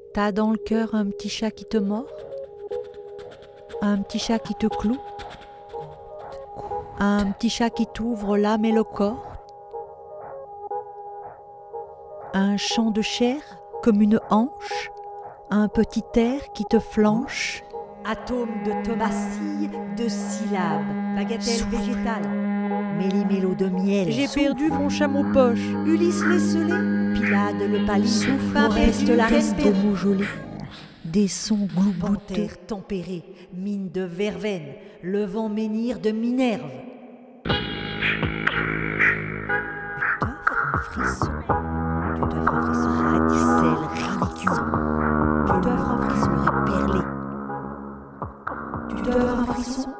T'as dans le cœur un petit chat qui te mord? Un petit chat qui te cloue? Un petit chat qui t'ouvre l'âme et le corps? Un champ de chair comme une hanche? Un petit air qui te flanche? Atome de tomacille, de syllabes, bagatelle Souffle. végétale, méli-mélo de miel. J'ai perdu mon chameau poche. Ulysse l'esselé, Pylade le pâli, Souffle, pain reste perdu, la reste de mots jolis. Des sons glouglouteux. panthère tempérée, mine de verveine, le vent menhir de Minerve. Tu t'offres un frisson radicelle, ridicule. Tu t'offres un frisson éperlé. Tu t'offres un frisson